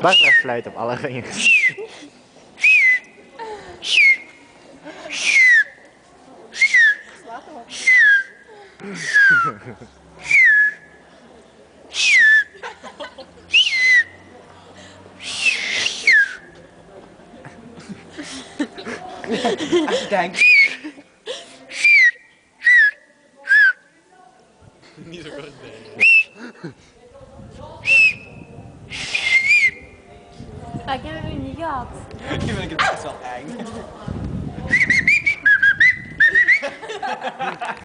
Barbara fluit op alle ringen. Slaat hem op. Denk. Niet zo goed. Ik heb hem niet gehad. Nu vind ik het best wel eng.